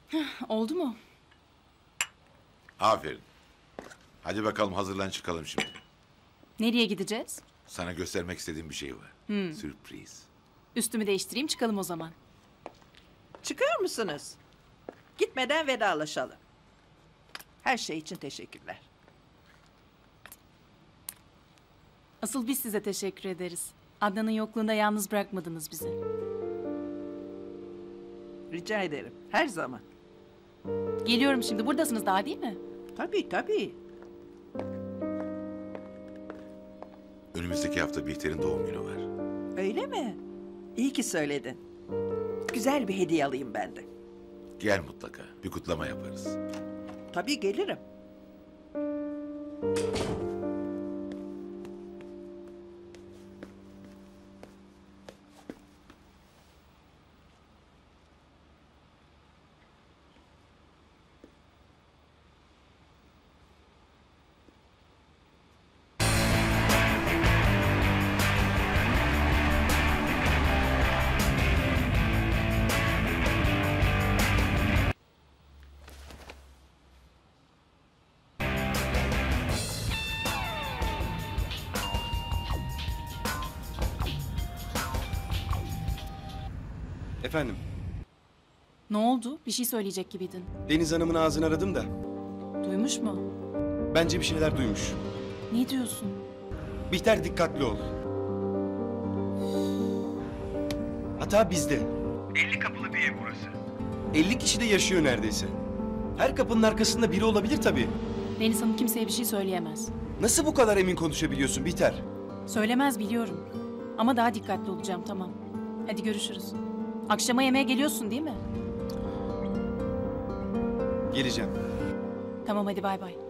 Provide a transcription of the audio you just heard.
Oldu mu? Aferin. Hadi bakalım hazırlan çıkalım şimdi. Nereye gideceğiz? Sana göstermek istediğim bir şey var. Sürpriz. Üstümü değiştireyim çıkalım o zaman. Çıkıyor musunuz? Gitmeden vedalaşalım. Her şey için teşekkürler. Asıl biz size teşekkür ederiz. Adnan'ın yokluğunda yalnız bırakmadınız bizi. Rica ederim. Her zaman. Geliyorum şimdi. Buradasınız daha değil mi? Tabii tabii. Önümüzdeki hafta Bihter'in doğum günü var. Öyle mi? İyi ki söyledin. Güzel bir hediye alayım ben de. Gel mutlaka. Bir kutlama yaparız. Tabii gelirim. Efendim, Ne oldu? Bir şey söyleyecek gibiydin. Deniz Hanım'ın ağzını aradım da Duymuş mu? bence bir şeyler duymuş. Ne diyorsun? Bihter dikkatli ol. Hata bizde. 50 kapılı bir ev burası. 50 kişi de yaşıyor neredeyse. Her kapının arkasında biri olabilir tabii. Deniz Hanım kimseye bir şey söyleyemez. Nasıl bu kadar emin konuşabiliyorsun Bihter? Söylemez biliyorum. Ama daha dikkatli olacağım tamam. Hadi görüşürüz. Akşama yemeğe geliyorsun değil mi? Geleceğim. Tamam hadi bay bay.